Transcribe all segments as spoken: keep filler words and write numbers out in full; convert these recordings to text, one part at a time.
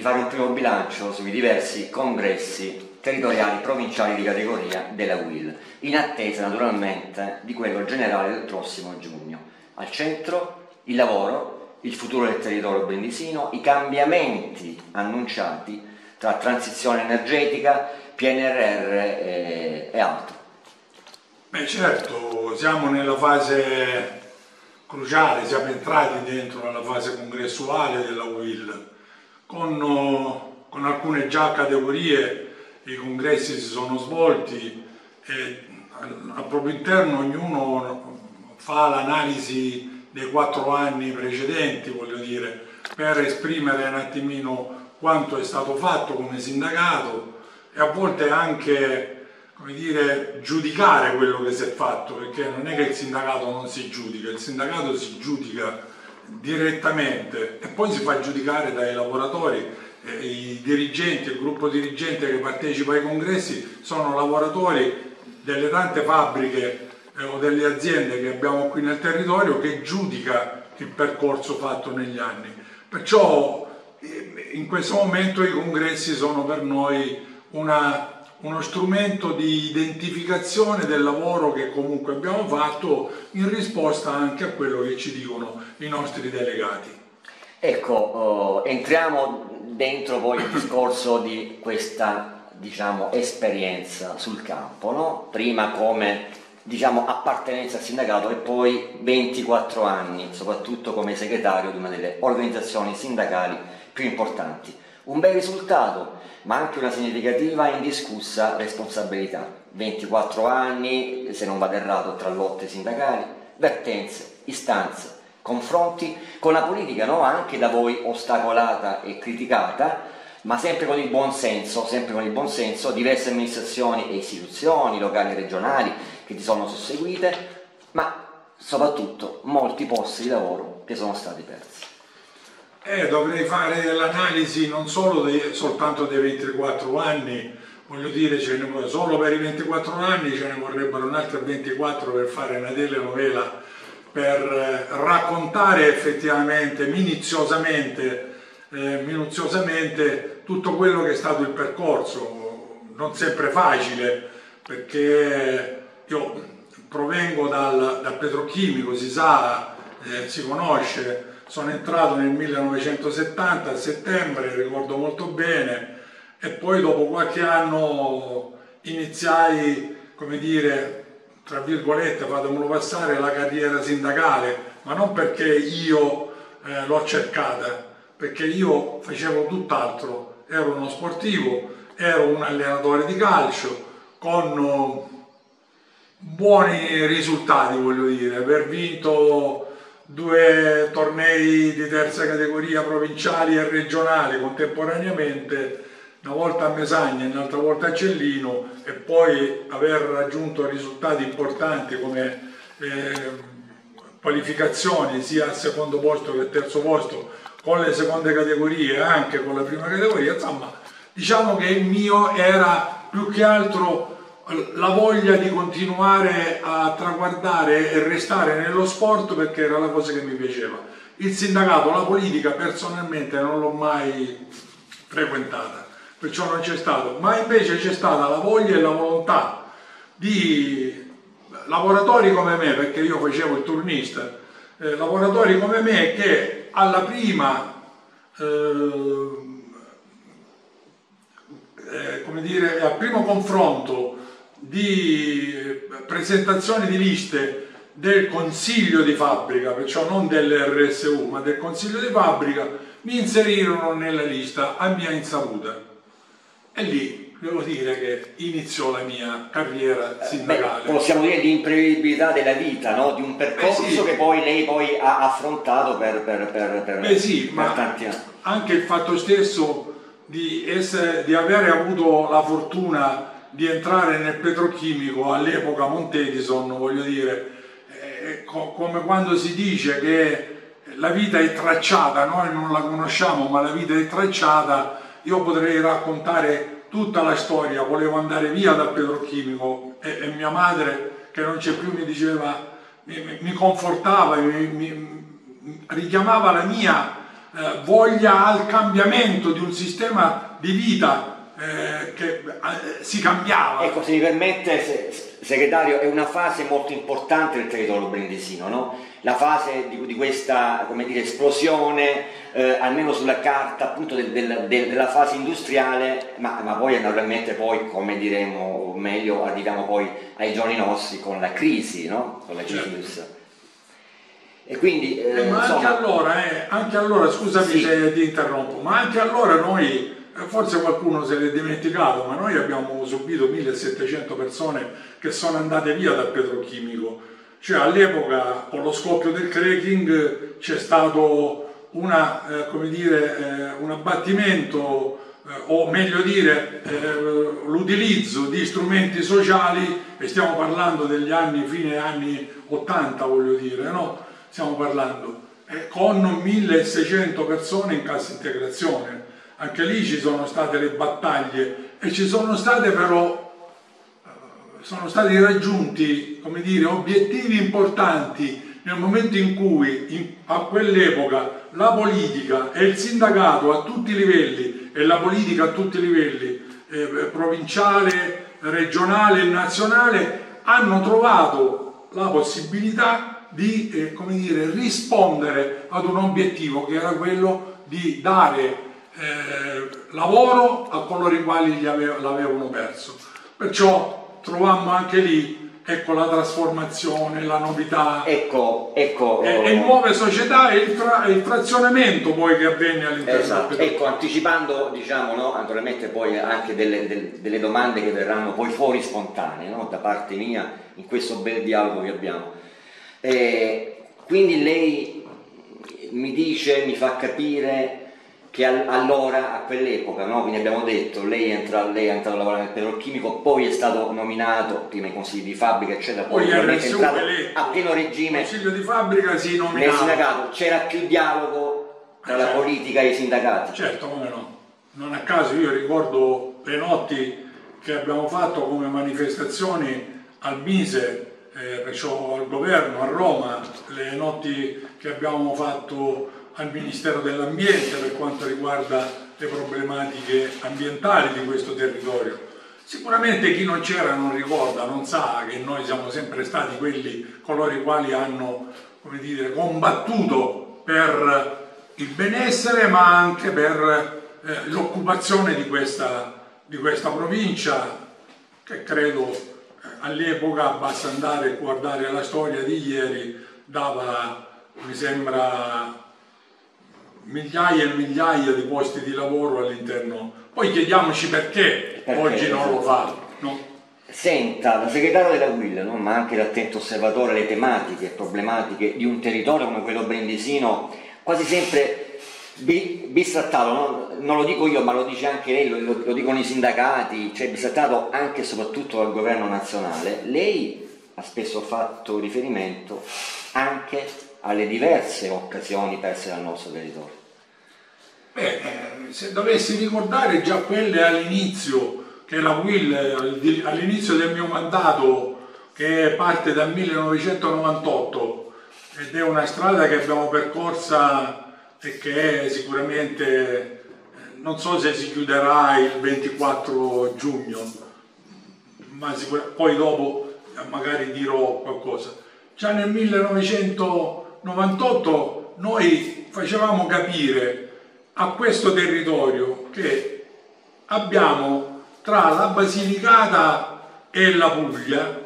fare un primo bilancio sui diversi congressi territoriali provinciali di categoria della U I L, in attesa naturalmente di quello generale del prossimo giugno. Al centro il lavoro, il futuro del territorio brindisino, i cambiamenti annunciati tra transizione energetica, P N R R e, e altro. Beh certo, siamo nella fase cruciale, siamo entrati dentro nella fase congressuale della U I L, con, con alcune già categorie i congressi si sono svolti e al proprio interno ognuno fa l'analisi dei quattro anni precedenti, voglio dire, per esprimere un attimino quanto è stato fatto come sindacato e a volte anche, come dire, giudicare quello che si è fatto, perché non è che il sindacato non si giudica, il sindacato si giudica direttamente e poi si fa giudicare dai lavoratori. I dirigenti, il gruppo dirigente che partecipa ai congressi sono lavoratori delle tante fabbriche eh, o delle aziende che abbiamo qui nel territorio che giudica il percorso fatto negli anni. Perciò eh, in questo momento i congressi sono per noi una, uno strumento di identificazione del lavoro che comunque abbiamo fatto in risposta anche a quello che ci dicono i nostri delegati. Ecco, eh, entriamo dentro poi il discorso di questa, diciamo, esperienza sul campo, no? Prima come, diciamo, appartenenza al sindacato e poi ventiquattro anni, soprattutto come segretario di una delle organizzazioni sindacali più importanti. Un bel risultato, ma anche una significativa e indiscussa responsabilità. ventiquattro anni, se non vado errato, tra lotte sindacali, vertenze, istanze, confronti con la politica, no? Anche da voi ostacolata e criticata, ma sempre con il buon senso, sempre con il buon senso, diverse amministrazioni e istituzioni locali e regionali che ti sono susseguite, ma soprattutto molti posti di lavoro che sono stati persi. Eh, dovrei fare l'analisi non solo dei, soltanto dei ventiquattro anni, voglio dire, ce ne, solo per i ventiquattro anni ce ne vorrebbero un altro ventiquattro per fare una telenovela, per raccontare effettivamente, minuziosamente, eh, minuziosamente tutto quello che è stato il percorso, non sempre facile, perché io provengo dal, dal petrolchimico, si sa, eh, si conosce, sono entrato nel millenovecentosettanta a settembre, ricordo molto bene, e poi dopo qualche anno iniziai, come dire, tra virgolette, fatemelo passare, la carriera sindacale, ma non perché io eh, l'ho cercata, perché io facevo tutt'altro, ero uno sportivo, ero un allenatore di calcio, con buoni risultati, voglio dire, aver vinto due tornei di terza categoria provinciali e regionali contemporaneamente, una volta a Mesagna e un'altra volta a Cellino, e poi aver raggiunto risultati importanti come eh, qualificazioni sia al secondo posto che al terzo posto con le seconde categorie e anche con la prima categoria, insomma, diciamo che il mio era più che altro la voglia di continuare a traguardare e restare nello sport, perché era la cosa che mi piaceva. Il sindacato, la politica, personalmente non l'ho mai frequentata, perciò non c'è stato, ma invece c'è stata la voglia e la volontà di lavoratori come me, perché io facevo il turnista, eh, lavoratori come me che alla prima eh, eh, come dire, al primo confronto di presentazione di liste del consiglio di fabbrica, perciò non dell'R S U ma del consiglio di fabbrica, mi inserirono nella lista a mia insaputa e lì devo dire che iniziò la mia carriera sindacale. Beh, possiamo dire di imprevedibilità della vita, no? Di un percorso Beh, sì. che poi lei poi ha affrontato per, per, per, per, Beh, sì, per ma tanti anni. Anche il fatto stesso di, essere, di avere avuto la fortuna di entrare nel petrolchimico all'epoca Montedison, voglio dire, eh, co come quando si dice che la vita è tracciata, noi non la conosciamo ma la vita è tracciata, io potrei raccontare tutta la storia. Volevo andare via dal petrolchimico e, e mia madre, che non c'è più, mi diceva, mi, mi confortava, mi, mi richiamava la mia eh, voglia al cambiamento di un sistema di vita eh, che eh, si cambiava. Ecco, se mi permette, se, segretario, è una fase molto importante del territorio brindisino, no? La fase di, di questa, come dire, esplosione, eh, almeno sulla carta, appunto del, del, del, della fase industriale, ma, ma poi naturalmente poi, come diremo meglio, arriviamo poi ai giorni nostri con la crisi, no? Con la crisi certo. industriale. E quindi, eh, eh, ma insomma... anche allora, eh, anche allora, scusami sì. se ti interrompo, ma anche allora noi, forse qualcuno se l'è dimenticato, ma noi abbiamo subito millesettecento persone che sono andate via dal petrolchimico. Cioè all'epoca, con lo scoppio del cracking, c'è stato una, eh, come dire, eh, un abbattimento, eh, o meglio dire, eh, l'utilizzo di strumenti sociali, e stiamo parlando degli anni, fine anni ottanta, voglio dire, no? Stiamo parlando, eh, con milleseicento persone in cassa integrazione. Anche lì ci sono state le battaglie e ci sono state però sono stati raggiunti, come dire, obiettivi importanti nel momento in cui in, a quell'epoca la politica e il sindacato a tutti i livelli e la politica a tutti i livelli, eh, provinciale, regionale e nazionale, hanno trovato la possibilità di eh, come dire, rispondere ad un obiettivo che era quello di dare eh, lavoro a coloro i quali l'avevano perso. Perciò trovammo anche lì, ecco, la trasformazione, la novità, ecco, ecco, e, e nuove società e il, tra, il frazionamento poi che avvenne all'interno esatto. Del ecco, anticipando, diciamo, no, naturalmente poi anche delle, delle, delle domande che verranno poi fuori spontanee, no, da parte mia in questo bel dialogo che abbiamo. Eh, quindi lei mi dice, mi fa capire che allora, a quell'epoca, no? Quindi abbiamo detto, lei è, entrato, lei è entrato a lavorare nel petrolchimico, poi è stato nominato prima ai consigli di fabbrica, eccetera, poi, poi è entrato eletto, a pieno regime. Il consiglio di fabbrica si nominava. Nel sindacato c'era più dialogo tra eh, la certo. politica e i sindacati? Certo, come no. Non a caso io ricordo le notti che abbiamo fatto come manifestazioni al Mise, eh, perciò al governo, a Roma, le notti che abbiamo fatto al Ministero dell'Ambiente per quanto riguarda le problematiche ambientali di questo territorio. Sicuramente chi non c'era non ricorda, non sa che noi siamo sempre stati quelli, coloro i quali hanno, come dire, combattuto per il benessere ma anche per eh, l'occupazione di questa, di questa provincia, che credo eh, all'epoca, basta andare a guardare la storia di ieri, dava, mi sembra, migliaia e migliaia di posti di lavoro all'interno. Poi chiediamoci perché, perché oggi non lo fa. No? Senta, da segretario della U I L, no? Ma anche da attento osservatore alle tematiche e problematiche di un territorio come quello brindisino, quasi sempre bistrattato, no? Non lo dico io, ma lo dice anche lei, lo, lo, lo dicono i sindacati, cioè bistrattato anche e soprattutto dal governo nazionale. Lei ha spesso fatto riferimento anche alle diverse occasioni perse dal nostro territorio. Beh, se dovessi ricordare già quelle all'inizio, che la U I L all'inizio del mio mandato, che parte dal millenovecentonovantotto, ed è una strada che abbiamo percorsa e che è sicuramente, non so se si chiuderà il ventiquattro giugno, ma poi dopo magari dirò qualcosa. Già nel millenovecentonovantotto noi facevamo capire a questo territorio che abbiamo tra la Basilicata e la Puglia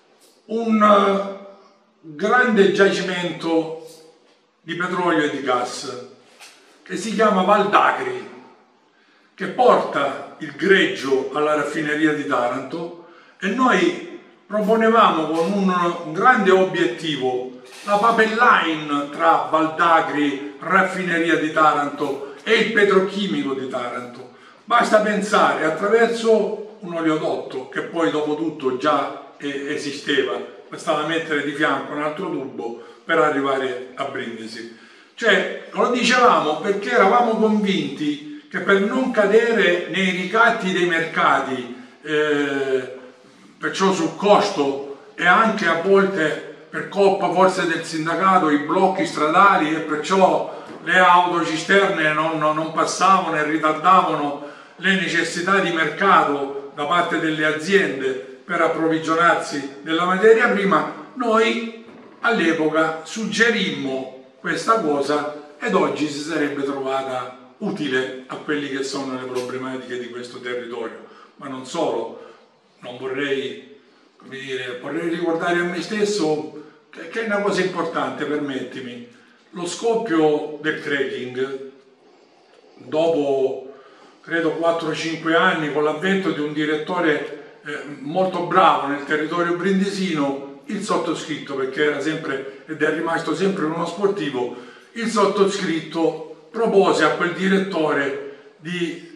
un grande giacimento di petrolio e di gas che si chiama Val d'Agri, che porta il greggio alla raffineria di Taranto, e noi proponevamo con un, un grande obiettivo la pipeline tra Val d'Agri, raffineria di Taranto e il petrochimico di Taranto. Basta pensare attraverso un oleodotto che poi dopo tutto già esisteva, bastava mettere di fianco un altro tubo per arrivare a Brindisi. Cioè, lo dicevamo perché eravamo convinti che per non cadere nei ricatti dei mercati, eh, perciò sul costo, e anche a volte per colpa forse del sindacato, i blocchi stradali, e perciò le autocisterne non, non passavano e ritardavano le necessità di mercato da parte delle aziende per approvvigionarsi della materia prima, noi all'epoca suggerimmo questa cosa ed oggi si sarebbe trovata utile a quelli che sono le problematiche di questo territorio. Ma non solo, non vorrei, come dire, vorrei ricordare a me stesso che, che è una cosa importante, permettimi, lo scoppio del cracking dopo credo quattro cinque anni, con l'avvento di un direttore eh, molto bravo nel territorio brindisino, il sottoscritto, perché era sempre ed è rimasto sempre uno sportivo, il sottoscritto propose a quel direttore di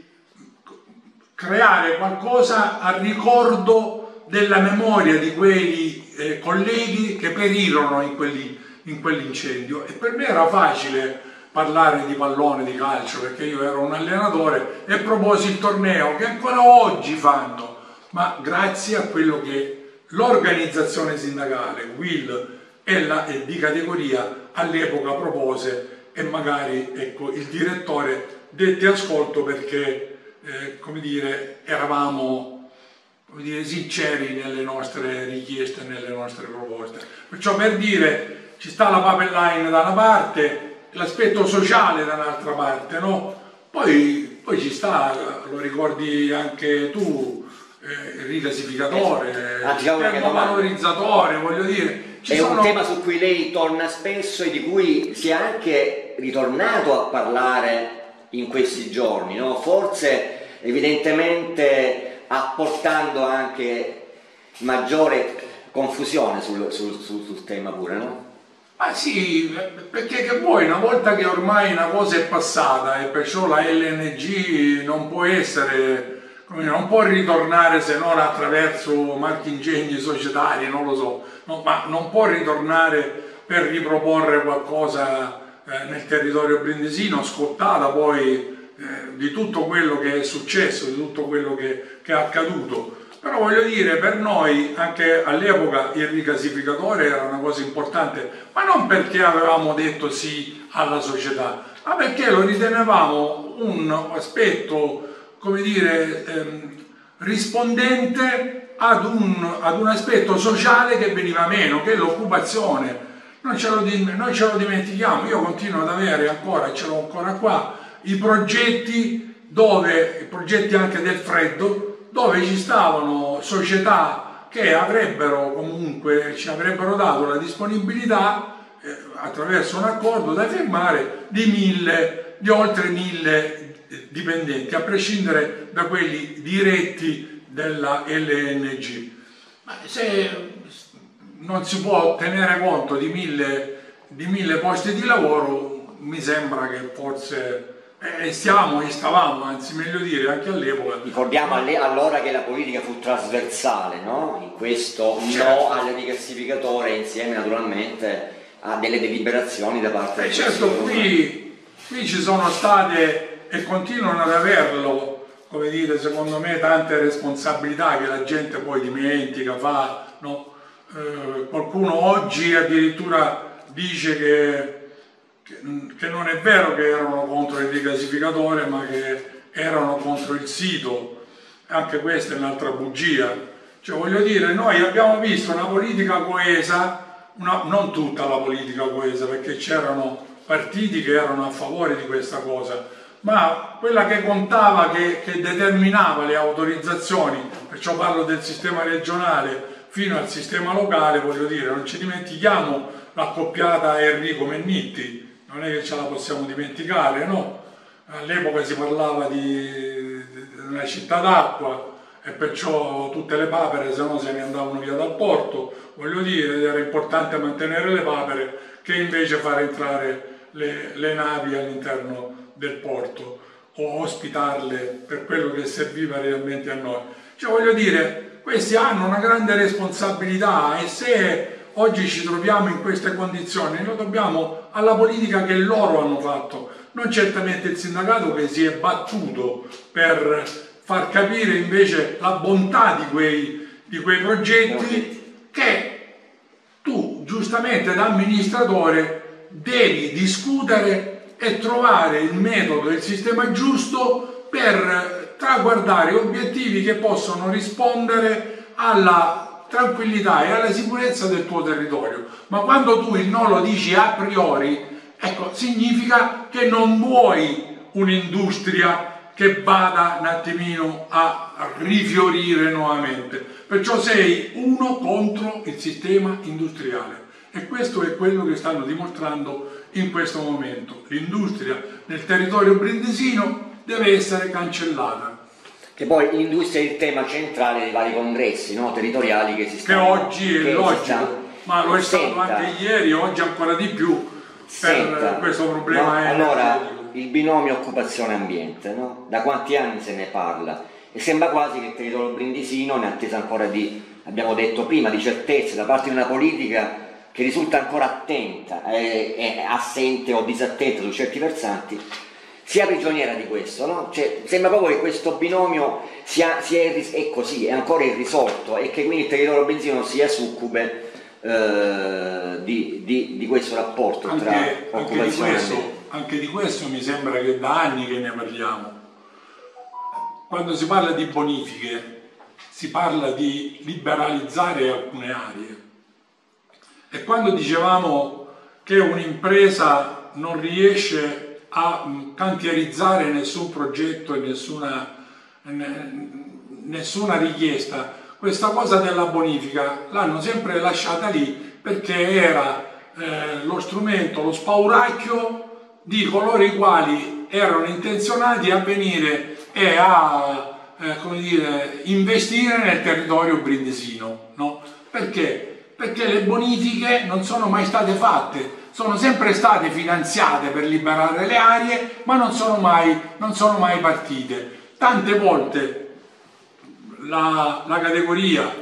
creare qualcosa a ricordo della memoria di quei eh, colleghi che perirono in, quelli, in quell'incendio. E per me era facile parlare di pallone, di calcio, perché io ero un allenatore e proposi il torneo che ancora oggi fanno, ma grazie a quello che l'organizzazione sindacale, W I L e, la, e di categoria all'epoca propose, e magari ecco, il direttore dette ascolto perché eh, come dire, eravamo come dire, sinceri nelle nostre richieste e nelle nostre proposte. Perciò, per dire, ci sta la pipeline da una parte, l'aspetto sociale da un'altra parte, no? Poi, poi ci sta, lo ricordi anche tu, eh, il riclassificatore, eh, il termovalorizzatore, voglio dire. Ci è sono... un tema su cui lei torna spesso e di cui si è anche ritornato a parlare in questi giorni, no? Forse evidentemente apportando anche maggiore confusione sul, sul, sul, sul tema pure, no? Ah sì, perché che vuoi, una volta che ormai una cosa è passata e perciò la L N G non può essere, come non può ritornare se non attraverso marchingegni societari, non lo so, no, ma non può ritornare per riproporre qualcosa eh, nel territorio brindisino, scottata poi eh, di tutto quello che è successo, di tutto quello che, che è accaduto. Però voglio dire, per noi anche all'epoca il riclassificatore era una cosa importante, ma non perché avevamo detto sì alla società, ma perché lo ritenevamo un aspetto, come dire, ehm, rispondente ad un, ad un aspetto sociale che veniva meno, che è l'occupazione. Noi ce, lo, noi ce lo dimentichiamo, io continuo ad avere ancora, ce l'ho ancora qua, i progetti, dove, i progetti anche del freddo, dove ci stavano società che avrebbero comunque, ci avrebbero dato la disponibilità eh, attraverso un accordo da firmare di mille, di oltre mille dipendenti, a prescindere da quelli diretti della L N G. Ma se non si può tenere conto di mille, di mille posti di lavoro, mi sembra che forse eh, stiamo e stavamo, anzi meglio dire, anche all'epoca. Ricordiamo allora che la politica fu trasversale, no? In questo certo. No al riclassificatore, insieme naturalmente a delle deliberazioni da parte eh del certo, qui, qui ci sono state e continuano ad averlo, come dire, secondo me, tante responsabilità che la gente poi dimentica, fa, no? Eh, qualcuno oggi addirittura dice che, che, che non è vero che erano contro il riclassificatore, ma che erano contro il sito. Anche questa è un'altra bugia. Cioè, voglio dire, noi abbiamo visto una politica coesa, una, non tutta la politica coesa, perché c'erano partiti che erano a favore di questa cosa, ma quella che contava, che, che determinava le autorizzazioni, perciò parlo del sistema regionale fino al sistema locale, voglio dire, non ci dimentichiamo l'accoppiata Enrico Mennitti, non è che ce la possiamo dimenticare, no? All'epoca si parlava di, di una città d'acqua e perciò tutte le papere, se no, se ne andavano via dal porto, voglio dire, era importante mantenere le papere che invece far entrare le, le navi all'interno del porto o ospitarle per quello che serviva realmente a noi. Cioè, voglio dire, questi hanno una grande responsabilità e se oggi ci troviamo in queste condizioni lo dobbiamo alla politica che loro hanno fatto, non certamente il sindacato che si è battuto per far capire invece la bontà di quei, di quei progetti che tu giustamente da amministratore devi discutere e trovare il metodo e il sistema giusto per traguardare obiettivi che possono rispondere alla tranquillità e alla sicurezza del tuo territorio. Ma quando tu il no lo dici a priori, ecco, significa che non vuoi un'industria che vada un attimino a rifiorire nuovamente. Perciò sei uno contro il sistema industriale. E questo è quello che stanno dimostrando in questo momento. L'industria nel territorio brindisino deve essere cancellata. Che poi l'industria è il tema centrale dei vari congressi, no? Territoriali che si stanno... Che oggi è logico, ma lo è stato Senta, anche ieri, oggi ancora di più, per Senta, questo problema no? Allora, energetico. il binomio occupazione-ambiente, no? Da quanti anni se ne parla? E sembra quasi che il territorio brindisino, in attesa ancora di, abbiamo detto prima, di certezze da parte di una politica che risulta ancora attenta, è, è assente o disattenta su certi versanti, sia prigioniera di questo, no? Cioè, sembra proprio che questo binomio sia, sia è così, è ancora irrisolto e che quindi il territorio brindisino sia succube eh, di, di, di questo rapporto Anche, tra anche, di occupazione e questo, ambiente. anche di questo mi sembra che da anni che ne parliamo. Quando si parla di bonifiche, si parla di liberalizzare alcune aree. E quando dicevamo che un'impresa non riesce a cantierizzare nessun progetto e nessuna, nessuna richiesta, questa cosa della bonifica l'hanno sempre lasciata lì perché era eh, lo strumento, lo spauracchio di coloro i quali erano intenzionati a venire e a eh, come dire, investire nel territorio brindisino, no? Perché? Perché le bonifiche non sono mai state fatte, sono sempre state finanziate per liberare le aree, ma non sono mai, non sono mai partite. Tante volte la, la categoria,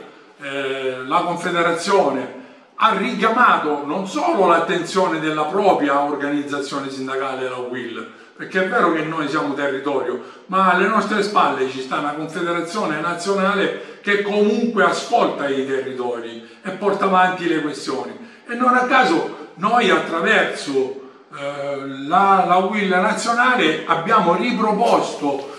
eh, la Confederazione, ha richiamato non solo l'attenzione della propria organizzazione sindacale, la U I L, perché è vero che noi siamo territorio, ma alle nostre spalle ci sta una confederazione nazionale che comunque ascolta i territori e porta avanti le questioni. E non a caso noi attraverso eh, la, la U I L nazionale abbiamo riproposto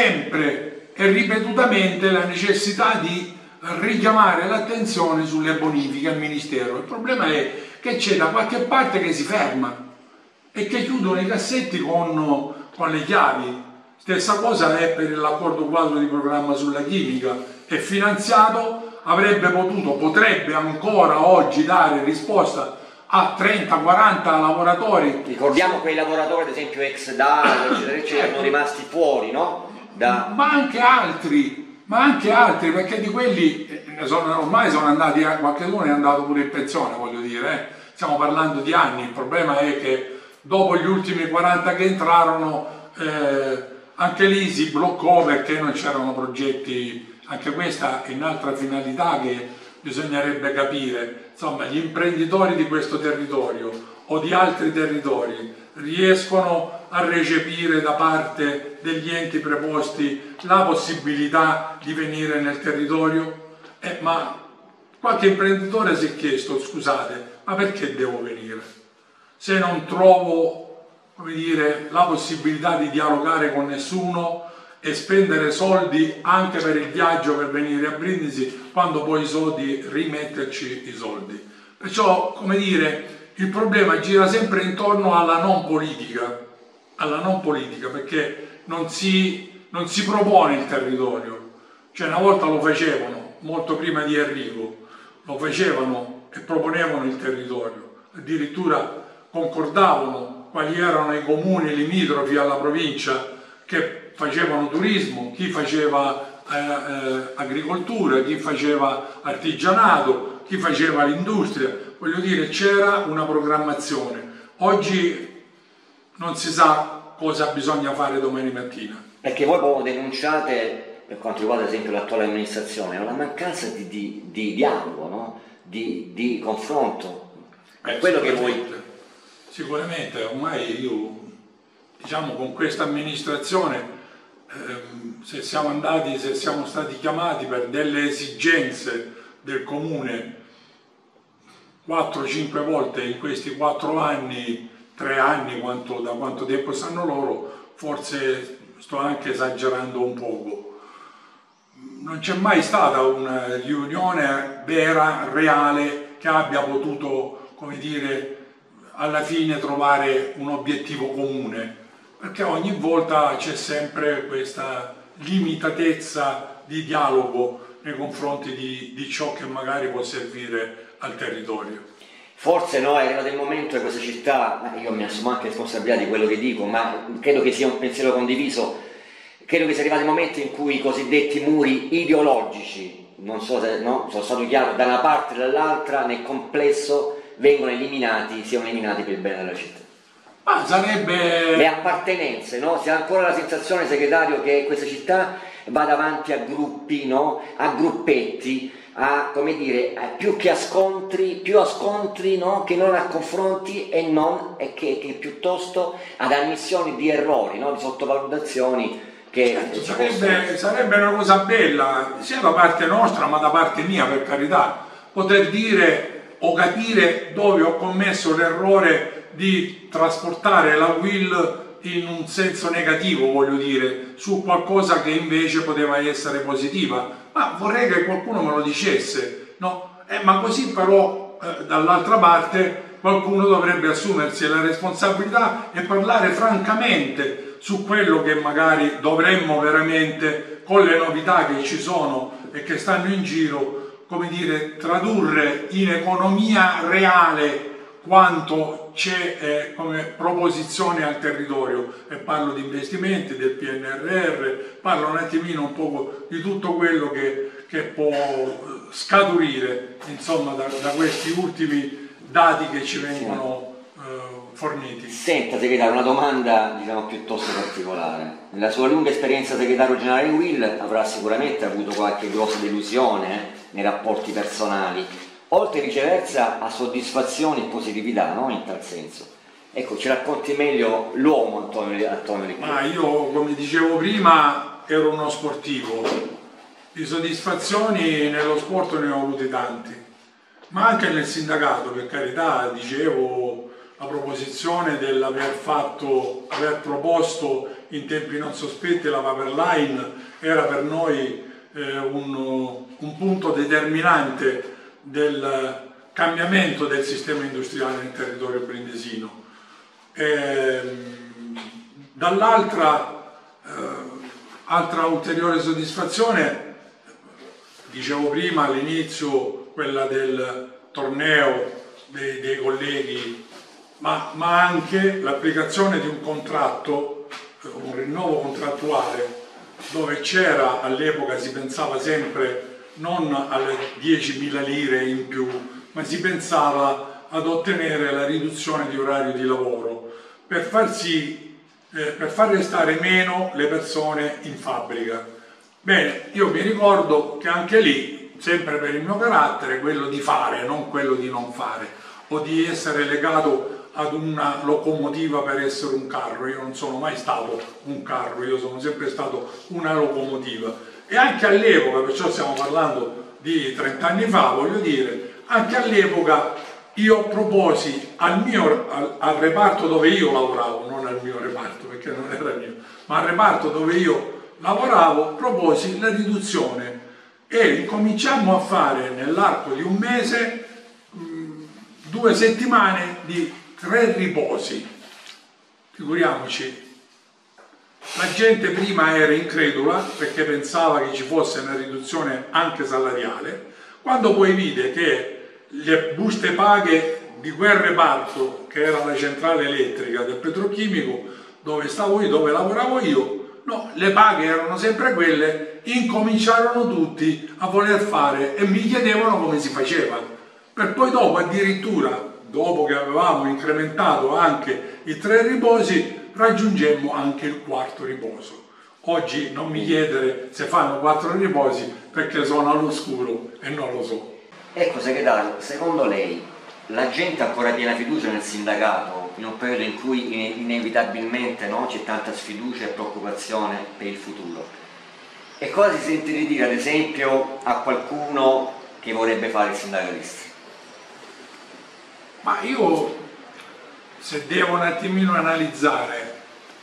sempre e ripetutamente la necessità di richiamare l'attenzione sulle bonifiche al Ministero. Il problema è che c'è da qualche parte che si ferma e che chiudono i cassetti con, con le chiavi. Stessa cosa è per l'accordo quadro di programma sulla chimica, è finanziato, avrebbe potuto, potrebbe ancora oggi dare risposta a trenta quaranta lavoratori. Ricordiamo quei lavoratori, ad esempio ex D A L, eccetera, eccetera, sono rimasti fuori, no? Da... Ma anche altri, ma anche altri, perché di quelli ne sono, ormai sono andati, qualcuno è andato pure in pensione, voglio dire, eh. Stiamo parlando di anni, il problema è che dopo gli ultimi quaranta che entrarono, eh, anche lì si bloccò perché non c'erano progetti. Anche questa è un'altra finalità che bisognerebbe capire. Insomma, gli imprenditori di questo territorio o di altri territori riescono a recepire da parte degli enti preposti la possibilità di venire nel territorio? Eh, ma qualche imprenditore si è chiesto, scusate, ma perché devo venire? Se non trovo, come dire, la possibilità di dialogare con nessuno e spendere soldi anche per il viaggio per venire a Brindisi, quando poi i soldi rimetterci i soldi. Perciò, come dire, il problema gira sempre intorno alla non politica, alla non politica, perché non si, non si propone il territorio. Cioè, una volta lo facevano, molto prima di Enrico, lo facevano e proponevano il territorio, addirittura concordavano quali erano i comuni limitrofi alla provincia che facevano turismo, chi faceva eh, eh, agricoltura, chi faceva artigianato, chi faceva l'industria. Voglio dire, c'era una programmazione. Oggi non si sa cosa bisogna fare domani mattina. Perché voi proprio denunciate, per quanto riguarda ad esempio l'attuale amministrazione, la mancanza di, di, di dialogo, no? di, di confronto. È quello che voi... Sicuramente, ormai io, diciamo, con questa amministrazione, ehm, se siamo andati, se siamo stati chiamati per delle esigenze del comune quattro cinque volte in questi quattro anni tre anni, quanto, da quanto tempo stanno loro, forse sto anche esagerando un poco. Non c'è mai stata una riunione vera, reale, che abbia potuto, come dire, alla fine trovare un obiettivo comune, perché ogni volta c'è sempre questa limitatezza di dialogo nei confronti di, di ciò che magari può servire al territorio. Forse no, è arrivato il momento che questa città, io mi assumo anche responsabilità di quello che dico, ma credo che sia un pensiero condiviso, credo che sia arrivato il momento in cui i cosiddetti muri ideologici, non so se no, sono stato chiaro, da una parte e dall'altra, nel complesso vengono eliminati, siano eliminati per il bene della città. Ma sarebbe... Le appartenenze, no? Si ha ancora la sensazione, segretario, che questa città va davanti a gruppi, no? A gruppetti, a, come dire, a più che a scontri, più a scontri, no? Che non a confronti e non, e che, che piuttosto ad ammissioni di errori, no? Di sottovalutazioni che certo, sarebbe, sarebbe una cosa bella, sia da parte nostra ma da parte mia, per carità, poter dire o capire dove ho commesso l'errore di trasportare la Will in un senso negativo, voglio dire, su qualcosa che invece poteva essere positiva. Ma vorrei che qualcuno me lo dicesse, no? Eh, ma così però eh, dall'altra parte qualcuno dovrebbe assumersi la responsabilità e parlare francamente su quello che magari dovremmo veramente, con le novità che ci sono e che stanno in giro, come dire, tradurre in economia reale quanto c'è eh, come proposizione al territorio, e parlo di investimenti, del P N R R, parlo un attimino un po' di tutto quello che, che può scaturire, insomma, da, da questi ultimi dati che ci vengono eh, forniti. Senta, segretario, una domanda, diciamo, piuttosto particolare. Nella sua lunga esperienza segretario generale in Will avrà sicuramente avuto qualche grossa delusione eh, nei rapporti personali, oltre viceversa a soddisfazioni e positività, no? In tal senso. Ecco, ci racconti meglio l'uomo Antonio, Antonio Ricchetti. Ma io, come dicevo prima, ero uno sportivo. Di soddisfazioni nello sport ne ho avute tanti, ma anche nel sindacato, per carità. Dicevo, la proposizione dell'aver fatto, aver proposto in tempi non sospetti la paper line era per noi eh, un, un punto determinante del cambiamento del sistema industriale nel territorio brindesino. Dall'altra, eh, altra ulteriore soddisfazione, dicevo prima all'inizio, quella del torneo dei, dei colleghi, ma, ma anche l'applicazione di un contratto, un rinnovo contrattuale, dove c'era, all'epoca si pensava sempre non alle diecimila lire in più, ma si pensava ad ottenere la riduzione di orario di lavoro per far sì, eh, per far restare meno le persone in fabbrica. Bene, io mi ricordo che anche lì, sempre per il mio carattere, quello di fare, non quello di non fare, o di essere legato ad una locomotiva per essere un carro. Io non sono mai stato un carro, io sono sempre stato una locomotiva. E anche all'epoca, perciò stiamo parlando di trent'anni fa, voglio dire, anche all'epoca io proposi al mio, al, al reparto dove io lavoravo, non al mio reparto perché non era mio, ma al reparto dove io lavoravo, proposi la riduzione e cominciammo a fare nell'arco di un mese mh, due settimane di tre riposi. Figuriamoci. La gente prima era incredula perché pensava che ci fosse una riduzione anche salariale, quando poi vide che le buste paghe di quel reparto, che era la centrale elettrica del petrochimico, dove stavo io, dove lavoravo io, no, le paghe erano sempre quelle, incominciarono tutti a voler fare e mi chiedevano come si faceva, per poi dopo addirittura, dopo che avevamo incrementato anche i tre riposi, raggiungemmo anche il quarto riposo. Oggi non mi chiedere se fanno quattro riposi perché sono all'oscuro e non lo so. Ecco, segretario, secondo lei la gente ha ancora piena fiducia nel sindacato in un periodo in cui inevitabilmente no, c'è tanta sfiducia e preoccupazione per il futuro? E cosa si sente di dire ad esempio a qualcuno che vorrebbe fare il sindacalista? Ma io se devo un attimino analizzare,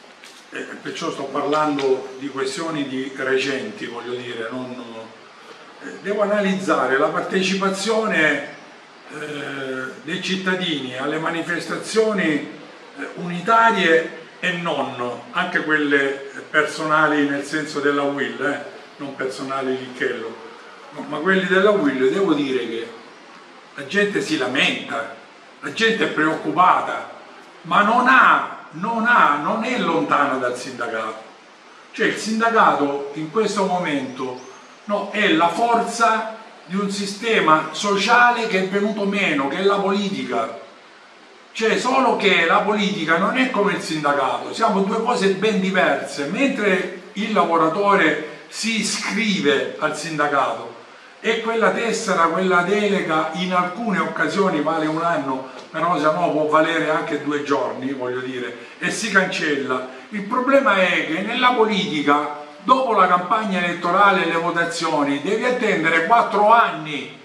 e perciò sto parlando di questioni di recenti, voglio dire, non, eh, devo analizzare la partecipazione eh, dei cittadini alle manifestazioni eh, unitarie e non, anche quelle personali nel senso della U I L, eh, non personali Licchello, ma quelli della U I L, devo dire che la gente si lamenta, la gente è preoccupata, ma non ha, non ha, non è lontana dal sindacato. Cioè il sindacato in questo momento, no, è la forza di un sistema sociale che è venuto meno, che è la politica. Cioè, solo che la politica non è come il sindacato, siamo due cose ben diverse. Mentre il lavoratore si iscrive al sindacato e quella tessera, quella delega in alcune occasioni vale un anno, però se no può valere anche due giorni, voglio dire, e si cancella. Il problema è che nella politica, dopo la campagna elettorale e le votazioni, devi attendere quattro anni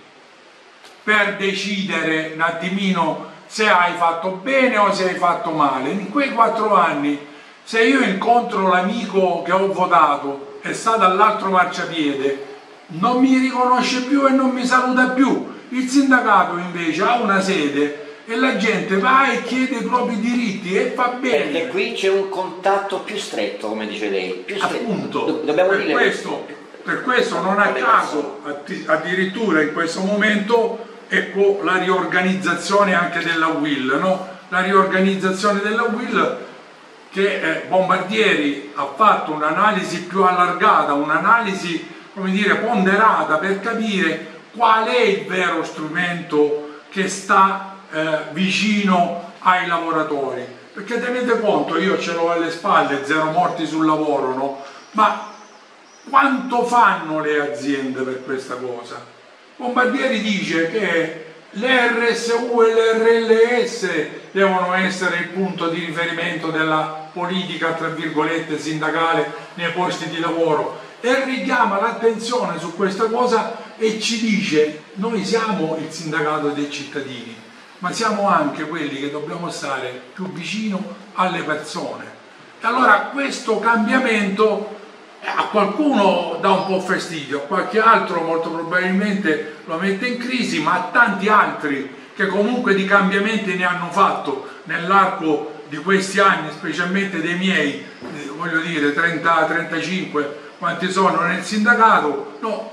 per decidere un attimino se hai fatto bene o se hai fatto male. In quei quattro anni, se io incontro l'amico che ho votato e sta dall'altro marciapiede, non mi riconosce più e non mi saluta più. Il sindacato invece ha una sede e la gente va e chiede i propri diritti e fa bene. Perché qui c'è un contatto più stretto, come dice lei. Più stretto. Appunto, dobbiamo per, dire questo, per questo non a caso, addirittura in questo momento, ecco la riorganizzazione anche della U I L, no? La riorganizzazione della U I L che eh, Bombardieri ha fatto un'analisi più allargata, un'analisi, come dire, ponderata per capire qual è il vero strumento che sta eh, vicino ai lavoratori. Perché tenete conto, io ce l'ho alle spalle, zero morti sul lavoro, no? Ma quanto fanno le aziende per questa cosa? Bombardieri dice che le R S U e le R L S devono essere il punto di riferimento della politica, tra virgolette, sindacale nei posti di lavoro, e richiama l'attenzione su questa cosa e ci dice: noi siamo il sindacato dei cittadini, ma siamo anche quelli che dobbiamo stare più vicino alle persone. E allora questo cambiamento a qualcuno dà un po' fastidio, a qualche altro molto probabilmente lo mette in crisi, ma a tanti altri che comunque di cambiamenti ne hanno fatto nell'arco di questi anni, specialmente dei miei, eh, voglio dire trenta trentacinque, quanti sono nel sindacato, no,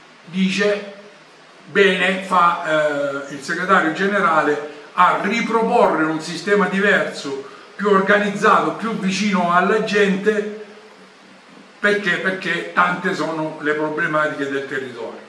dice bene, fa eh, il segretario generale a riproporre un sistema diverso, più organizzato, più vicino alla gente. Perché? Perché tante sono le problematiche del territorio.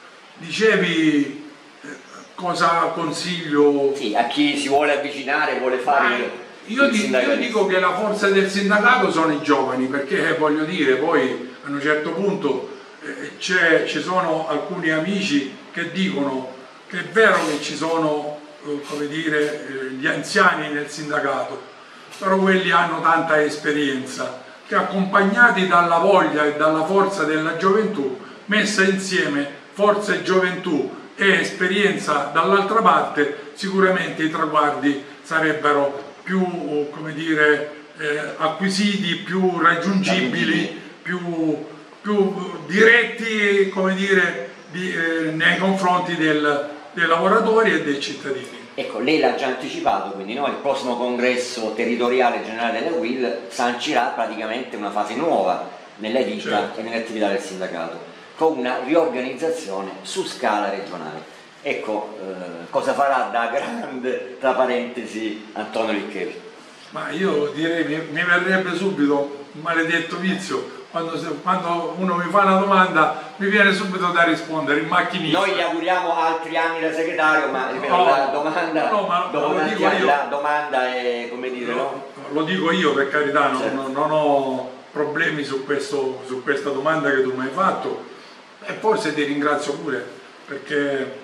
Dicevi eh, cosa consiglio? Sì, a chi si vuole avvicinare, vuole fare eh, io, di, io dico che la forza del sindacato sono i giovani, perché eh, voglio dire, poi a un certo punto eh, ci sono alcuni amici che dicono che è vero che ci sono eh, come dire, eh, gli anziani nel sindacato, però quelli hanno tanta esperienza, che accompagnati dalla voglia e dalla forza della gioventù, messa insieme forza e gioventù e esperienza dall'altra parte, sicuramente i traguardi sarebbero più, come dire, eh, acquisiti, più raggiungibili, più, più diretti, come dire, di, eh, nei confronti del, dei lavoratori e dei cittadini. Ecco, lei l'ha già anticipato, quindi no? Il prossimo congresso territoriale generale della U I L sancirà praticamente una fase nuova nella vita certo. e nelle attività del sindacato, con una riorganizzazione su scala regionale. Ecco, eh, cosa farà da grande, tra parentesi, Antonio Licchello? Ma io direi, mi, mi verrebbe subito un maledetto vizio. Quando, quando uno mi fa una domanda mi viene subito da rispondere in macchinista. Noi gli auguriamo altri anni da segretario, ma ripeto, no, la domanda, no, ma dopo lo dico io, la domanda è, come dire, no? Lo dico io, per carità, certo. non, non ho problemi su, questo, su questa domanda che tu mi hai fatto, e forse ti ringrazio pure perché,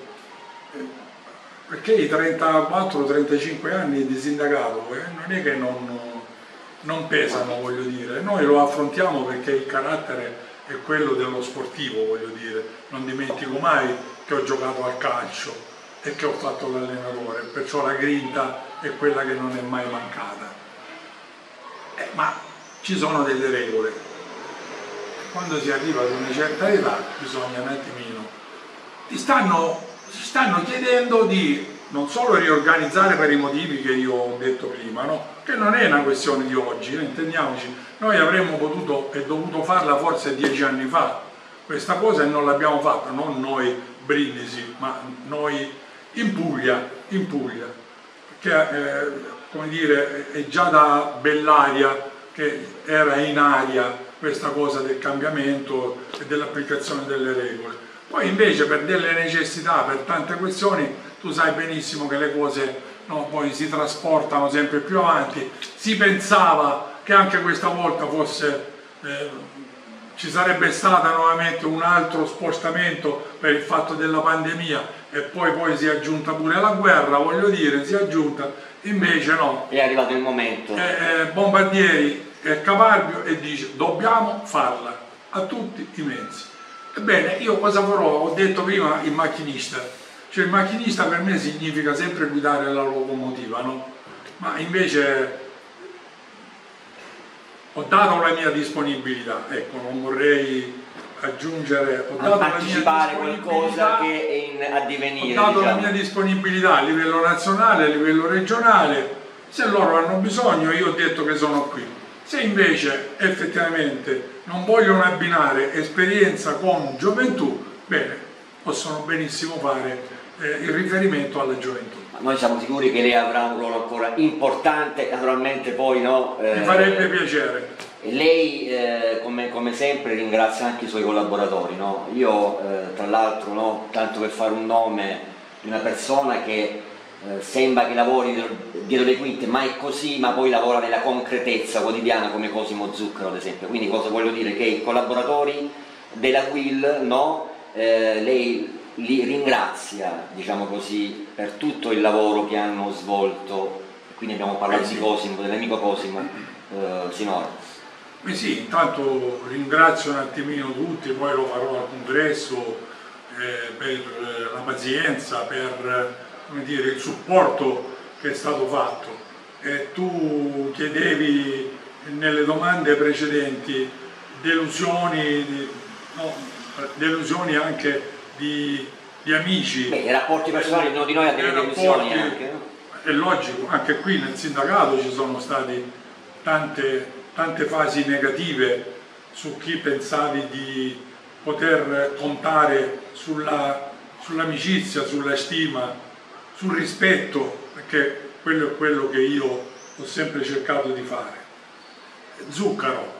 perché i trentaquattro trentacinque anni di sindacato eh, non è che non non pesano, voglio dire, noi lo affrontiamo perché il carattere è quello dello sportivo, voglio dire, non dimentico mai che ho giocato al calcio e che ho fatto l'allenatore, perciò la grinta è quella che non è mai mancata. Eh, ma ci sono delle regole. Quando si arriva ad una certa età bisogna un attimino, ti stanno, si stanno chiedendo di non solo riorganizzare per i motivi che io ho detto prima, no? Che non è una questione di oggi, eh, intendiamoci, noi avremmo potuto e dovuto farla forse dieci anni fa, questa cosa e non l'abbiamo fatta, non noi Brindisi, ma noi in Puglia, in Puglia, perché eh, come dire, è già da Bellaria che era in aria questa cosa del cambiamento e dell'applicazione delle regole. Poi invece per delle necessità, per tante questioni, tu sai benissimo che le cose no, poi si trasportano sempre più avanti. Si pensava che anche questa volta fosse, eh, ci sarebbe stato nuovamente un altro spostamento per il fatto della pandemia e poi, poi si è aggiunta pure la guerra, voglio dire, si è aggiunta, invece no. È arrivato il momento. Eh, eh, Bombardieri è caparbio e dice dobbiamo farla a tutti i mezzi. Ebbene, io cosa farò? Ho detto prima il macchinista, cioè il macchinista per me significa sempre guidare la locomotiva, no? Ma invece ho dato la mia disponibilità, ecco, non vorrei aggiungere, ho dato anticipare qualcosa che è in addivenire. Ho dato diciamo. la mia disponibilità a livello nazionale, a livello regionale, se loro hanno bisogno io ho detto che sono qui. Se invece effettivamente non vogliono abbinare esperienza con gioventù, bene, possono benissimo fare eh, il riferimento alla gioventù. Noi siamo sicuri che lei avrà un ruolo ancora importante, naturalmente poi no... Eh, Mi farebbe piacere. Lei, eh, come, come sempre, ringrazia anche i suoi collaboratori, no? Io, eh, tra l'altro, no, tanto per fare un nome di una persona che eh, sembra che lavori dietro, dietro le quinte, ma è così, ma poi lavora nella concretezza quotidiana come Cosimo Zuccaro, ad esempio. Quindi cosa voglio dire? Che i collaboratori della W I L, no, eh, lei li ringrazia, diciamo così, per tutto il lavoro che hanno svolto, quindi abbiamo parlato eh sì. di Cosimo, dell'amico Cosimo eh, sinora. Eh sì, intanto ringrazio un attimino tutti, poi lo farò al congresso eh, per eh, la pazienza, per come dire, il supporto che è stato fatto. E tu chiedevi nelle domande precedenti delusioni, no, delusioni anche di, di amici. Beh, i rapporti personali di noi a delle delusioni anche, no? È logico, anche qui nel sindacato ci sono state tante, tante fasi negative su chi pensavi di poter contare sulla, sull'amicizia, sulla stima, sul rispetto, perché quello è quello che io ho sempre cercato di fare. Zuccaro,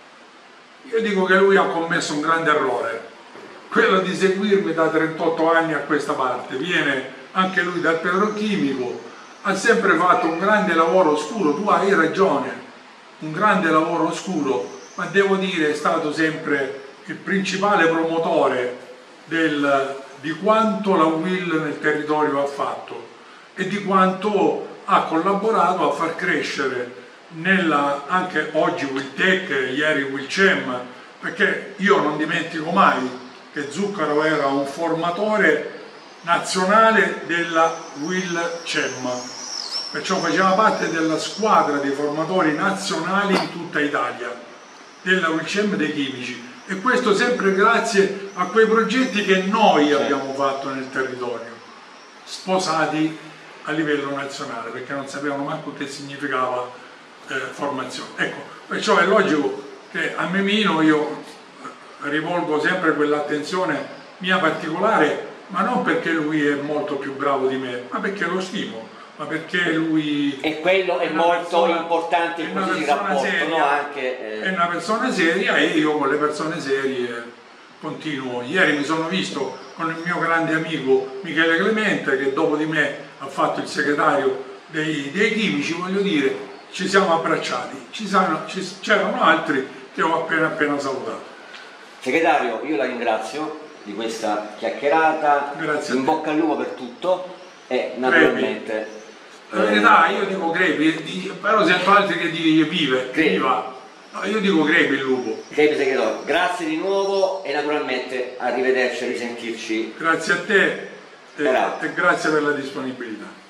io dico che lui ha commesso un grande errore, quello di seguirmi da trentotto anni a questa parte. Viene anche lui dal petrolchimico, ha sempre fatto un grande lavoro oscuro, tu hai ragione, un grande lavoro oscuro, ma devo dire è stato sempre il principale promotore del, di quanto la W I L nel territorio ha fatto e di quanto ha collaborato a far crescere nella, anche oggi Wiltec, ieri Wilcem, perché io non dimentico mai che Zuccaro era un formatore nazionale della Wilcem, perciò faceva parte della squadra dei formatori nazionali in tutta Italia, della Wilcem dei chimici, e questo sempre grazie a quei progetti che noi abbiamo fatto nel territorio, sposati a livello nazionale, perché non sapevano manco che significava eh, formazione. Ecco, perciò è logico che a Memino io rivolgo sempre quell'attenzione mia particolare, ma non perché lui è molto più bravo di me, ma perché lo stimo, ma perché lui... E quello è, è molto persona, importante in questo rapporto, seria, no? Anche, eh... è una persona seria e io con le persone serie continuo. Ieri mi sono visto con il mio grande amico Michele Clemente, che dopo di me ha fatto il segretario dei, dei chimici, voglio dire, ci siamo abbracciati, c'erano altri che ho appena appena salutato. Segretario, io la ringrazio di questa chiacchierata, grazie in bocca al lupo per tutto e naturalmente... La verità, io dico crepi, però sento altri che dicono vive, viva. No, io dico crepi il lupo. Crepi segretario, grazie di nuovo e naturalmente arrivederci, a risentirci. Grazie a te e, e grazie per la disponibilità.